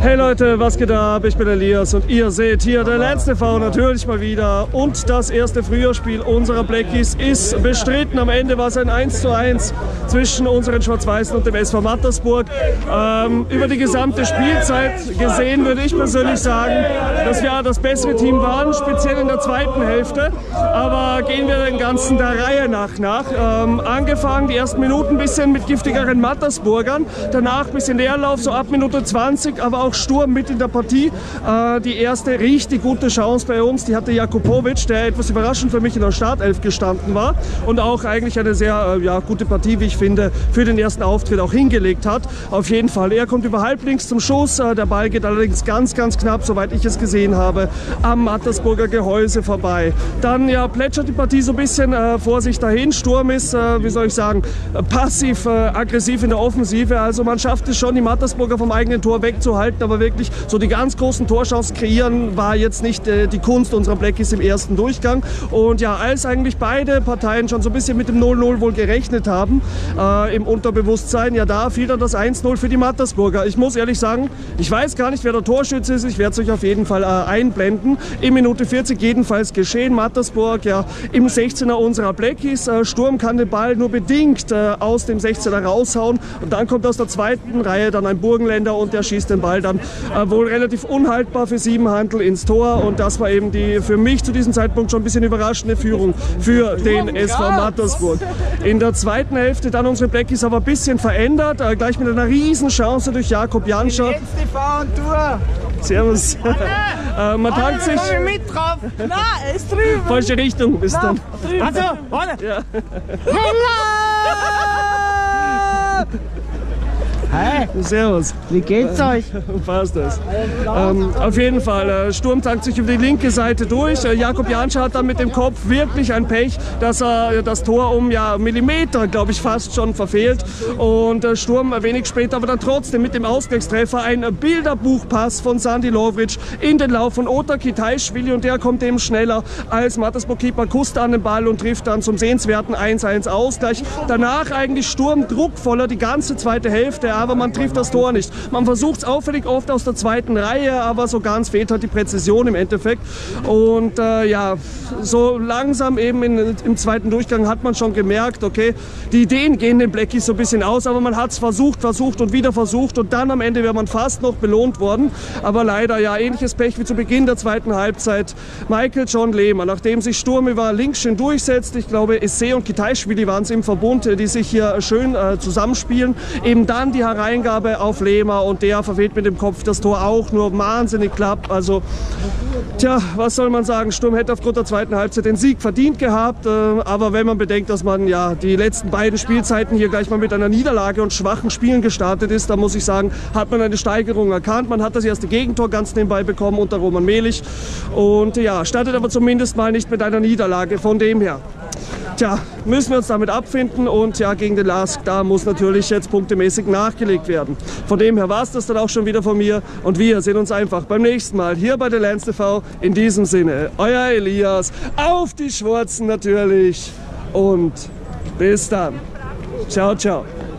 Hey Leute, was geht ab? Ich bin Elias und ihr seht hier der Lance TV natürlich mal wieder. Und das erste Frühjahrsspiel unserer Blackies ist bestritten. Am Ende war es ein 1:1 zwischen unseren Schwarz-Weißen und dem SV Mattersburg. Über die gesamte Spielzeit gesehen würde ich persönlich sagen, dass wir das bessere Team waren, speziell in der zweiten Hälfte. Aber gehen wir den Ganzen der Reihe nach. Angefangen die ersten Minuten ein bisschen mit giftigeren Mattersburgern, danach ein bisschen Leerlauf, so ab Minute 20, aber auch Sturm mit in der Partie. Die erste richtig gute Chance bei uns, die hatte Jakubovic, der etwas überraschend für mich in der Startelf gestanden war und auch eigentlich eine sehr gute Partie, wie ich finde, für den ersten Auftritt auch hingelegt hat. Auf jeden Fall, er kommt über halblinks zum Schuss, der Ball geht allerdings ganz knapp, soweit ich es gesehen habe, am Mattersburger Gehäuse vorbei. Dann plätschert die Partie so ein bisschen vor sich dahin. Sturm ist, wie soll ich sagen, passiv-aggressiv in der Offensive, also man schafft es schon, die Mattersburger vom eigenen Tor wegzuhalten, aber wirklich so die ganz großen Torchancen kreieren war jetzt nicht die Kunst unserer Blackies im ersten Durchgang. Und ja, als eigentlich beide Parteien schon so ein bisschen mit dem 0:0 wohl gerechnet haben, im Unterbewusstsein, ja, da fiel dann das 1:0 für die Mattersburger. Ich muss ehrlich sagen, ich weiß gar nicht, wer der Torschütze ist, ich werde es euch auf jeden Fall einblenden. In Minute 40 jedenfalls geschehen, Mattersburg ja im 16er unserer Blackies. Sturm kann den Ball nur bedingt aus dem 16er raushauen und dann kommt aus der zweiten Reihe dann ein Burgenländer und der schießt den Ball dann wohl relativ unhaltbar für Siebenhandel ins Tor und das war eben die für mich zu diesem Zeitpunkt schon ein bisschen überraschende Führung für den SV Mattersburg. In der zweiten Hälfte dann unsere Blackies aber ein bisschen verändert, gleich mit einer riesen Chance durch Jakob Janscher. Servus. Man tankt sich. Mit drauf. Na, er ist drüben. Falsche Richtung bist dann. Also, warte. Ja. Hey, servus. Wie geht's euch? Passt das. Auf jeden Fall, Sturm tankt sich über die linke Seite durch. Jakob Janscher hat dann mit dem Kopf wirklich ein Pech, dass er das Tor um Millimeter, glaube ich, fast schon verfehlt. Und Sturm wenig später aber dann trotzdem mit dem Ausgleichstreffer ein Bilderbuchpass von Sandy Lovric in den Lauf von Otar Kitaischwili und der kommt eben schneller als Mattersburg-Keeper Kuster an den Ball und trifft dann zum sehenswerten 1:1 Ausgleich. Danach eigentlich Sturm druckvoller die ganze zweite Hälfte, aber man trifft das Tor nicht. Man versucht es auffällig oft aus der zweiten Reihe, aber so ganz fehlt halt die Präzision im Endeffekt. Und so langsam eben im zweiten Durchgang hat man schon gemerkt, okay, die Ideen gehen den Blackies so ein bisschen aus, aber man hat es versucht und wieder versucht und dann am Ende wäre man fast noch belohnt worden. Aber leider ähnliches Pech wie zu Beginn der zweiten Halbzeit. Michael John Lehmer, nachdem sich Sturm über links schön durchsetzt, ich glaube Esse und Kitaischwili waren es im Verbund, die sich hier schön zusammenspielen, eben dann die Hereingabe auf Lehmer und der verfehlt mit dem Kopf das Tor auch nur wahnsinnig knapp. Also, tja, was soll man sagen? Sturm hätte aufgrund der zweiten Halbzeit den Sieg verdient gehabt, aber wenn man bedenkt, dass man die letzten beiden Spielzeiten hier gleich mal mit einer Niederlage und schwachen Spielen gestartet ist, da muss ich sagen, hat man eine Steigerung erkannt. Man hat das erste Gegentor ganz nebenbei bekommen unter Roman Melich und startet aber zumindest mal nicht mit einer Niederlage. Von dem her, tja, müssen wir uns damit abfinden und gegen den LASK, da muss natürlich jetzt punktemäßig nachgelegt werden. Von dem her war es das dann auch schon wieder von mir und wir sehen uns einfach beim nächsten Mal hier bei der Lance TV. In diesem Sinne, euer Elias, auf die Schwarzen natürlich und bis dann. Ciao, ciao.